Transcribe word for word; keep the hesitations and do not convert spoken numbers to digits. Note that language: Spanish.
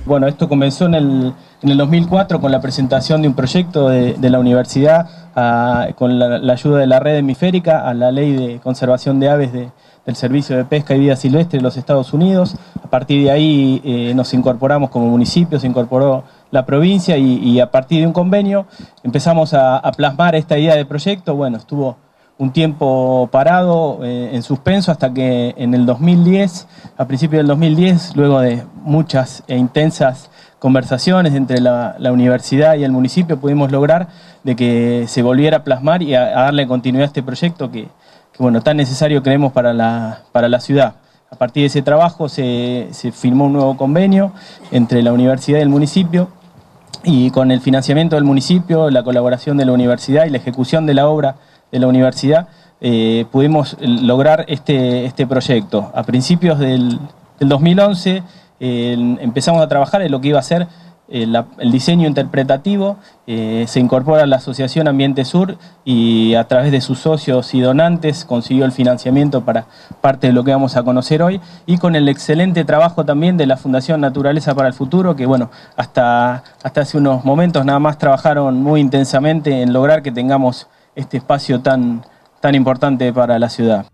Bueno, esto comenzó en el, en el dos mil cuatro con la presentación de un proyecto de, de la universidad a, con la, la ayuda de la red hemisférica a la ley de conservación de aves de, del Servicio de Pesca y Vida Silvestre de los Estados Unidos. A partir de ahí eh, nos incorporamos como municipio, se incorporó la provincia y, y a partir de un convenio empezamos a, a plasmar esta idea de proyecto. Bueno, estuvo un tiempo parado, eh, en suspenso, hasta que en el dos mil diez, a principios del dos mil diez, luego de muchas e intensas conversaciones entre la, la universidad y el municipio, pudimos lograr de que se volviera a plasmar y a, a darle continuidad a este proyecto que, que bueno, tan necesario creemos para la, para la ciudad. A partir de ese trabajo se, se firmó un nuevo convenio entre la universidad y el municipio, y con el financiamiento del municipio, la colaboración de la universidad y la ejecución de la obra de la universidad, eh, pudimos lograr este, este proyecto. A principios del, del dos mil once eh, empezamos a trabajar en lo que iba a ser eh, la, el diseño interpretativo. Eh, se incorpora la Asociación Ambiente Sur y a través de sus socios y donantes consiguió el financiamiento para parte de lo que vamos a conocer hoy, y con el excelente trabajo también de la Fundación Naturaleza para el Futuro, que bueno, hasta, hasta hace unos momentos nada más trabajaron muy intensamente en lograr que tengamos este espacio tan, tan importante para la ciudad.